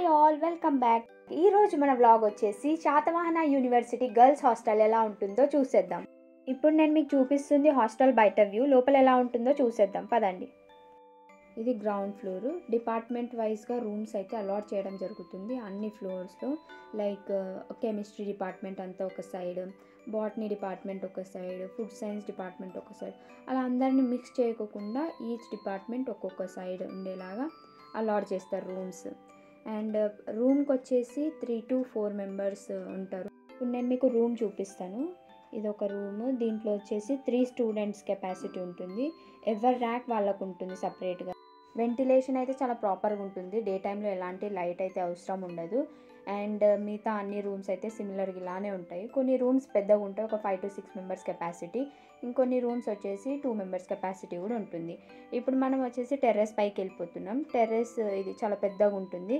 Hi all, welcome back. ఈరోజు మన vlog వచ్చేసి శాతవాహన యూనివర్సిటీ గర్ల్స్ హాస్టల్ ఎలా ఉంటుందో చూసేద్దాం. ఇప్పుడు నేను మీకు చూపిస్తుంది హాస్టల్ బయట వ్యూ. లోపల ఎలా ఉంటుందో చూసేద్దాం పదండి. ఇది గ్రౌండ్ ఫ్లోర్. డిపార్ట్మెంట్ వైజ్గా రూమ్స్ అయితే అలాట్ చేయడం జరుగుతుంది అన్ని ఫ్లోర్స్లో. లైక్ కెమిస్ట్రీ డిపార్ట్మెంట్ అంతా ఒక సైడ్, బాటనీ డిపార్ట్మెంట్ ఒక సైడ్, ఫుడ్ సైన్స్ డిపార్ట్మెంట్ ఒక సైడ్, అలా అందరినీ మిక్స్ చేయకుండా ఈచ్ డిపార్ట్మెంట్ ఒక్కొక్క సైడ్ ఉండేలాగా అలాట్ చేస్తారు రూమ్స్. అండ్ రూమ్కి వచ్చేసి 3 to 4 మెంబర్స్ ఉంటారు. ఇప్పుడు నేను మీకు రూమ్ చూపిస్తాను. ఇది ఒక రూమ్. దీంట్లో వచ్చేసి 3 స్టూడెంట్స్ కెపాసిటీ ఉంటుంది. ఎవరి ర్యాక్ వాళ్ళకు ఉంటుంది సపరేట్గా. వెంటిలేషన్ అయితే చాలా ప్రాపర్గా ఉంటుంది. డే టైంలో ఎలాంటి లైట్ అయితే అవసరం ఉండదు. అండ్ మిగతా అన్ని రూమ్స్ అయితే సిమిలర్గా ఇలానే ఉంటాయి. కొన్ని రూమ్స్ పెద్దగా ఉంటాయి, ఒక 5 to 6 మెంబర్స్ కెపాసిటీ. ఇంకొన్ని రూమ్స్ వచ్చేసి 2 మెంబర్స్ కెపాసిటీ కూడా ఉంటుంది. ఇప్పుడు మనం వచ్చేసి టెర్రస్ పైకి వెళ్ళిపోతున్నాం. టెర్రస్ ఇది చాలా పెద్దగా ఉంటుంది.